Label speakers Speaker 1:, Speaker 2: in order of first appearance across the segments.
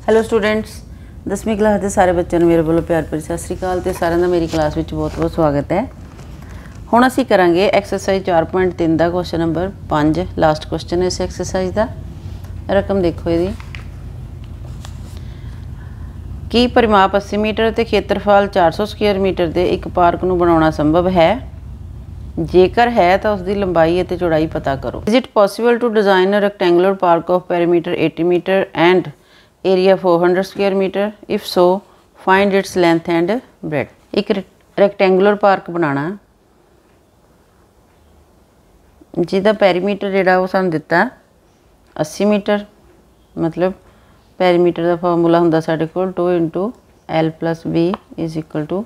Speaker 1: Hello students, 10वीं class के सारे बच्चों ने मेरे वालों प्यार भरी सत श्री अकाल। तो सारिਆਂ ਦਾ मेरी क्लास में बहुत बहुत स्वागत है। ਹੁਣ ਅਸੀਂ ਕਰਾਂਗੇ एक्सरसाइज 4.3 का क्वेश्चन नंबर 5 लास्ट क्वेश्चन है इस एक्सरसाइज का। रकम देखो ये कि परिमाप 80 मीटर ते खेत्रफल 400 स्क्वायर मीटर के एक पार्क नूं बनाउणा संभव है, जेकर है तो उसकी लंबाई और चौड़ाई पता करो। Is it possible to design a rectangular park of perimeter 80 metre and area 400 square metre? If so find its length and breadth. एक रेक्टेंगुलर पार्क बनाना जिसका पेरीमीटर जोड़ा वो सानूं दिता 80 मीटर, मतलब पेरीमीटर का फॉर्मूला हुंदा साडे कोल 2 × L + B =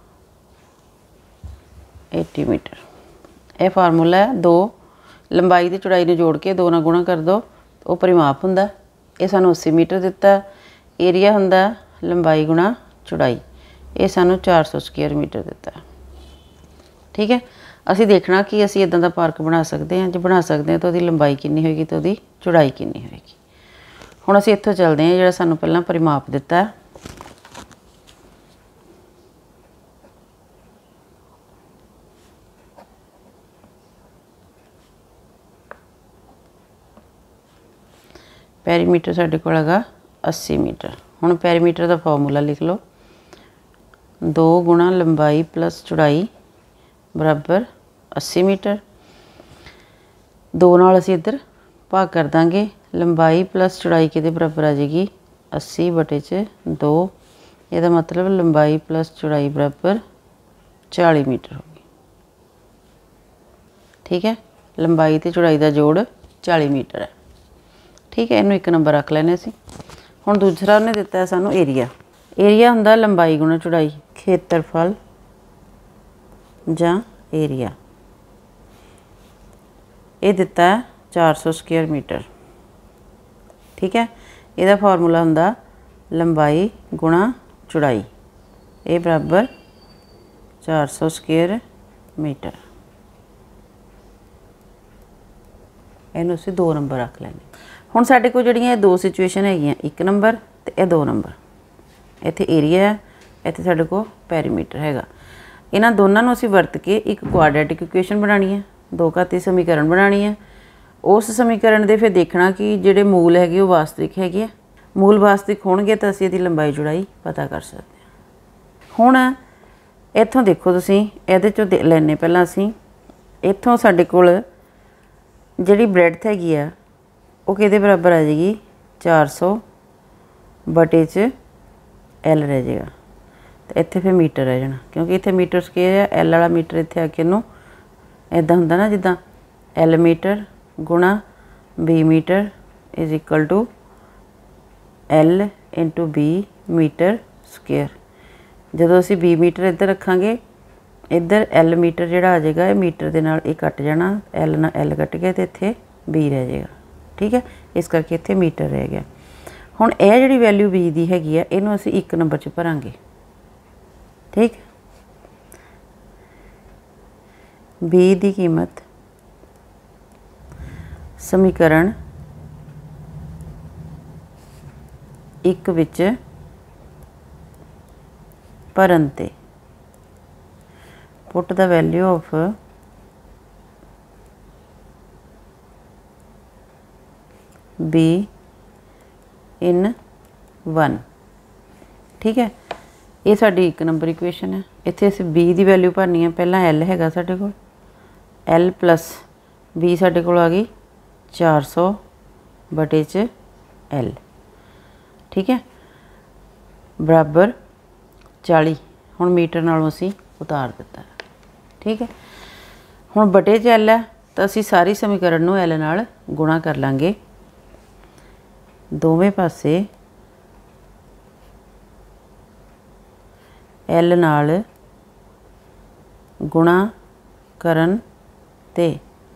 Speaker 1: 80 मीटर। यह फार्मूला है। दो लंबाई की चौड़ाई ने जोड़ के 2 नाल गुणा कर दो, वो परिमाप हुंदा। ये सानूं 80 मीटर दिता। एरिया हुंदा लंबाई गुणा चौड़ाई, ये सानूं 400 स्क्वायर मीटर दिता। ठीक है, असी देखना कि असी इदां दा पार्क बना सकते हैं। जो बना सकते हैं तो उसकी लंबाई कितनी होएगी तो उसकी चौड़ाई कितनी होएगी। हुण असी इत्थों चलते हैं, जिहड़ा सानूं पहलां परिमाप दिता है। पेरीमीटर साडे कोल हैगा 80 मीटर। हुण पेरीमीटर का फॉर्मूला लिख लो, 2 × लंबाई + चौड़ाई बराबर 80 मीटर। 2 नाल असीं इधर भाग कर देंगे, लंबाई + चौड़ाई किहदे बराबर आ जाएगी 80/2। इसदा मतलब लंबाई + चौड़ाई बराबर 40 मीटर होगी। ठीक है, लंबाई तो चौड़ाई का जोड़ 40 मीटर है। ठीक है, इनू 1 नंबर रख लेने असीं। हुण दूसरा उन्हें दिता है सानू एरिया। एरिया हुंदा लंबाई गुणा चौड़ाई, खेत्रफल जां एरिया। ये दिता है 400 स्क्वायर मीटर। ठीक है, इसदा फार्मूला हुंदा लंबाई गुणा चौड़ाई, ये बराबर 400 स्क्वायर मीटर। इनू असीं 2 नंबर रख लेने। हुण साडे कोल जिहड़ियां 2 सिचुएशन हैगियां, 1 नंबर ते ये 2 नंबर। इत्थे एरिया है, इत्थे साडे कोल पेरीमीटर हैगा। इन्हां दोनों नूं असीं वरत के एक क्वाड्रेटिक इक्वेशन बनानी है, 2 घाती समीकरण बनानी है। उस समीकरण दे फिर देखना कि जिहड़े मूल हैगे वो वास्तविक हैगे। मूल वास्तविक होणगे तां असीं इहदी लंबाई चौड़ाई पता कर सकते हैं। हुण इत्थों देखो तुसीं, इहदे चों लैने पहिलां असीं इत्थों साडे कोल जिहड़ी ब्रेडथ हैगी आ वो किहदे बराबर आ जाएगी 400/L रह जाएगा। तो इत्थे फिर मीटर रह जाना, क्योंकि इत्थे मीटर स्केयर है। L वाला मीटर इत्थे आके इनू इदां हुंदा ना, जिद्दां L मीटर गुणा B metre = L × B metre square. जदों असीं B मीटर इधर रखांगे, इधर L मीटर जिहड़ा आ जाएगा, ये मीटर दे नाल ये कट जाना, L नाल L कट गया तो इत्थे B रह जाएगा। ठीक है, इस करके इत्थे मीटर रह गया। हुण यह जिहड़ी वैल्यू B दी हैगी आ, इहनूं असीं 1 नंबर 'च भरांगे। ठीक, B दी कीमत समीकरण 1 विच भरन ते put the value of B in 1। ठीक है, ये साडी 1 नंबर इक्वेशन है। इत्थे असीं B की वैल्यू भरनी है। पहला L हैगा साडे कोल, L + B साडे कोल आ गई 400/L। ठीक है, बराबर 40। हुण मीटर नालों असीं उतार दिता। ठीक है, हुण बटे 'च L है तो असीं सारी समीकरण नूं L नाल गुणा कर लांगे। दोवें पासे L नाल गुणा करन ते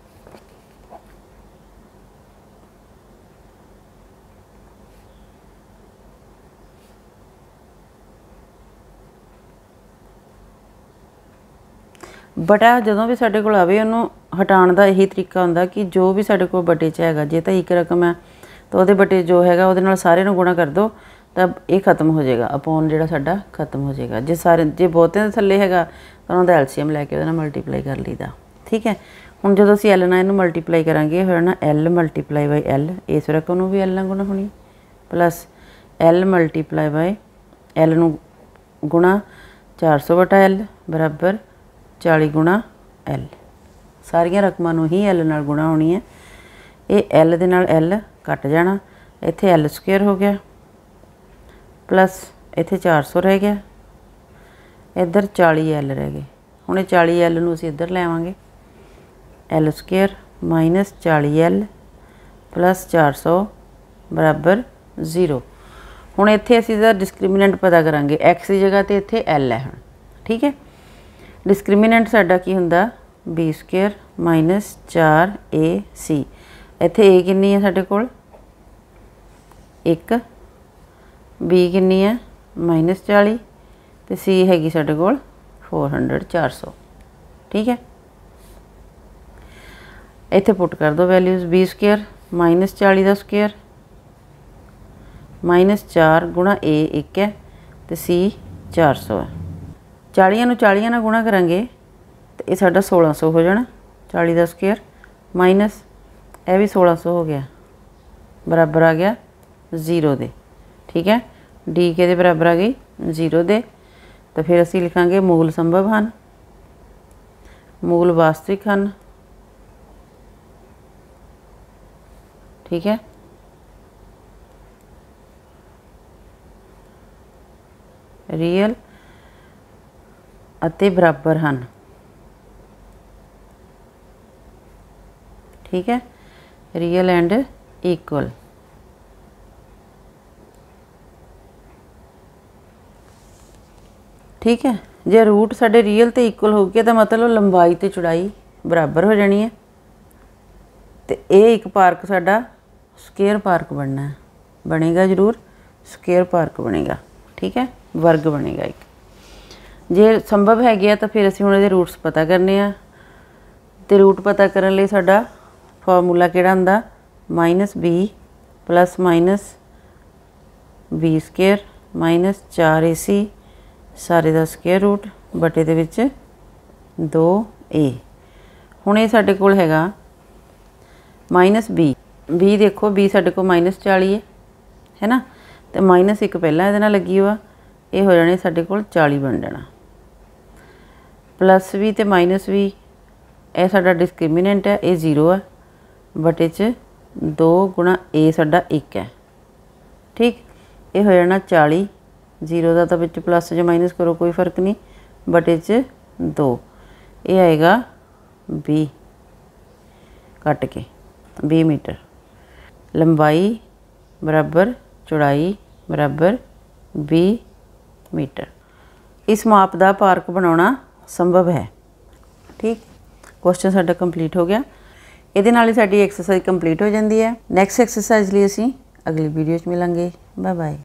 Speaker 1: बटा जदों भी साडे कोल आवे उहनूं हटाउण दा यही तरीका हुंदा कि जो भी साडे कोल बटे च हैगा, जे तां एक रकम है तो वो बटे जो हैगा वो सारे नूं गुणा कर दो ਤਾਂ ਇਹ ਖਤਮ ਹੋ ਜਾਏਗਾ, ਅਪੋਨ ਜਿਹੜਾ ਸਾਡਾ ਖਤਮ ਹੋ ਜਾਏਗਾ। ਜੇ ਬਹੁਤਿਆਂ ਦੇ ਥੱਲੇ ਹੈਗਾ ਤਾਂ ਉਹਨਾਂ ਦਾ ਐਲਸੀਐਮ ਲੈ ਕੇ ਉਹਦੇ ਨਾਲ ਮਲਟੀਪਲਾਈ ਕਰ ਲਈਦਾ। ਠੀਕ ਹੈ, ਹੁਣ ਜਦੋਂ ਅਸੀਂ ਐਲ ਨਾਲ ਇਹਨੂੰ ਮਲਟੀਪਲਾਈ ਕਰਾਂਗੇ ਹੋਇਆ ਨਾ ਐਲ ਮਲਟੀਪਲਾਈ ਬਾਈ ਐਲ, ਇਸ ਰਕਮ ਨੂੰ ਵੀ ਐਲ ਨਾਲ ਗੁਣਾ ਹੋਣੀ, plus L multiply by L ਨੂੰ ਗੁਣਾ 400 ਬਟਾ ਐਲ ਬਰਾਬਰ 40 ਗੁਣਾ ਐਲ। ਸਾਰੀਆਂ ਰਕਮਾਂ ਨੂੰ ਹੀ ਐਲ ਨਾਲ ਗੁਣਾ ਹੋਣੀ ਹੈ। ਇਹ ਐਲ ਦੇ ਨਾਲ ਐਲ ਕੱਟ ਜਾਣਾ, ਇੱਥੇ ਐਲ ਸਕੁਏਅਰ ਹੋ ਗਿਆ ਪਲੱਸ ਇੱਥੇ 400 ਰਹਿ ਗਿਆ, ਇੱਧਰ 40 ਐਲ ਰਹਿ ਗਏ। ਹੁਣ ਇਹ 40 ਐਲ ਨੂੰ ਅਸੀਂ ਇੱਧਰ ਲੈ ਆਵਾਂਗੇ, L square minus 40 L plus 400 ਬਰਾਬਰ 0। ਹੁਣ ਇੱਥੇ ਅਸੀਂ ਇਹਦਾ ਡਿਸਕ੍ਰਿਮੀਨੈਂਟ ਪਤਾ ਕਰਾਂਗੇ, ਐਕਸ ਦੀ ਜਗ੍ਹਾ 'ਤੇ ਇੱਥੇ ਐਲ ਹੈ ਹੁਣ। ਠੀਕ ਹੈ, ਡਿਸਕ੍ਰਿਮੀਨੈਂਟ ਸਾਡਾ ਕੀ ਹੁੰਦਾ, ਬੀ ਸਕੁਏਅਰ ਮਾਈਨਸ 4ac। ਇੱਥੇ ਏ ਕਿੰਨੀ ਹੈ ਸਾਡੇ ਕੋਲ 1, ਬੀ ਕਿੰਨੀ ਹੈ ਮਾਈਨਸ 40 ਅਤੇ ਸੀ ਹੈਗੀ ਸਾਡੇ ਕੋਲ 400। ਠੀਕ ਹੈ, ਇੱਥੇ ਪੁੱਟ ਕਰ ਦਿਓ ਵੈਲਿਊਜ਼, ਬੀ ਸਕੁਏਅਰ ਮਾਈਨਸ 40 ਦਾ ਸਕੁਏਅਰ ਮਾਈਨਸ 4 ਗੁਣਾ ਏ 1 ਹੈ ਅਤੇ ਸੀ 400 ਹੈ। 40 ਨੂੰ 40 ਨਾਲ ਗੁਣਾ ਕਰਾਂਗੇ ਅਤੇ ਇਹ ਸਾਡਾ 1600 ਹੋ ਜਾਣਾ, 40 ਦਾ ਸਕੁਏਅਰ ਮਾਈਨਸ ਇਹ ਵੀ 1600 ਹੋ ਗਿਆ, ਬਰਾਬਰ ਆ ਗਿਆ 0 ਦੇ। ਠੀਕ ਹੈ, ਡੀ ਕਿਹਦੇ ਬਰਾਬਰ ਆ ਗਈ 0 ਦੇ। ਤਾਂ ਫਿਰ ਅਸੀਂ ਲਿਖਾਂਗੇ ਮੂਲ ਸੰਭਵ ਹਨ, ਮੂਲ ਵਾਸਤਵਿਕ ਹਨ। ਠੀਕ ਹੈ, ਰੀਅਲ ਅਤੇ ਬਰਾਬਰ ਹਨ। ਠੀਕ ਹੈ, ਰੀਅਲ ਐਂਡ ਇਕੁਅਲ। ਠੀਕ ਹੈ, ਜੇ ਰੂਟ ਸਾਡੇ ਰੀਅਲ ਤੇ ਇਕੁਅਲ ਹੋ ਗਏ ਤਾਂ ਮਤਲਬ ਲੰਬਾਈ ਤੇ ਚੌੜਾਈ ਬਰਾਬਰ ਹੋ ਜਾਣੀ ਹੈ ਤੇ ਇਹ ਇੱਕ ਪਾਰਕ ਸਾਡਾ ਸਕੁਏਅਰ ਪਾਰਕ ਬਣੇਗਾ ਜ਼ਰੂਰ, ਸਕੁਏਅਰ ਪਾਰਕ ਬਣੇਗਾ। ਠੀਕ ਹੈ, ਵਰਗ ਬਣੇਗਾ ਇੱਕ। ਜੇ ਸੰਭਵ ਹੈਗੇ ਆ ਤਾਂ ਫਿਰ ਅਸੀਂ ਹੁਣ ਇਹਦੇ ਰੂਟਸ ਪਤਾ ਕਰਨੇ ਆ, ਤੇ ਰੂਟ ਪਤਾ ਕਰਨ ਲਈ ਸਾਡਾ ਫਾਰਮੂਲਾ ਕਿਹੜਾ ਹੁੰਦਾ, -b plus minus B square minus 4ac ਸਾਰੇ ਦਾ ਸਕੁਏਅਰ ਰੂਟ ਬਟੇ ਦੇ ਵਿੱਚ 2a। ਹੁਣ ਇਹ ਸਾਡੇ ਕੋਲ ਹੈਗਾ -b, b ਦੇਖੋ b ਸਾਡੇ ਕੋਲ -40 ਹੈ ਨਾ, ਅਤੇ -1 ਪਹਿਲਾਂ ਇਹਦੇ ਨਾਲ ਲੱਗੀ ਹੋਆ, ਇਹ ਹੋ ਜਾਣੇ ਸਾਡੇ ਕੋਲ 40 ਬਣ ਜਾਣਾ, ਪਲੱਸ ਵੀ ਅਤੇ ਮਾਈਨਸ ਵੀ ਇਹ ਸਾਡਾ ਡਿਸਕ੍ਰਿਮੀਨੈਂਟ ਹੈ, ਇਹ 0 ਹੈ ਬਟੇ 'ਚ 2 ਗੁਣਾ a ਸਾਡਾ 1 ਹੈ। ਠੀਕ, ਇਹ ਹੋ ਜਾਣਾ 40, 0 ਦਾ ਤਾਂ ਵਿੱਚ ਪਲੱਸ ਜਾਂ ਮਾਈਨਸ ਕਰੋ ਕੋਈ ਫਰਕ ਨਹੀਂ, ਬਟੇ 'ਚ 2, ਇਹ ਆਏਗਾ 20 ਕੱਟ ਕੇ 20 ਮੀਟਰ। ਲੰਬਾਈ ਬਰਾਬਰ ਚੌੜਾਈ ਬਰਾਬਰ 20 ਮੀਟਰ। ਇਸ ਮਾਪ ਦਾ ਪਾਰਕ ਬਣਾਉਣਾ ਸੰਭਵ ਹੈ। ਠੀਕ, ਕੁਐਸਚਨ ਸਾਡਾ ਕੰਪਲੀਟ ਹੋ ਗਿਆ। ਇਹਦੇ ਨਾਲ ਹੀ ਸਾਡੀ ਐਕਸਰਸਾਈਜ਼ ਕੰਪਲੀਟ ਹੋ ਜਾਂਦੀ ਹੈ। ਨੈਕਸਟ ਐਕਸਰਸਾਈਜ਼ ਲਈ ਅਸੀਂ ਅਗਲੀ ਵੀਡੀਓ 'ਚ ਮਿਲਾਂਗੇ। Bye bye.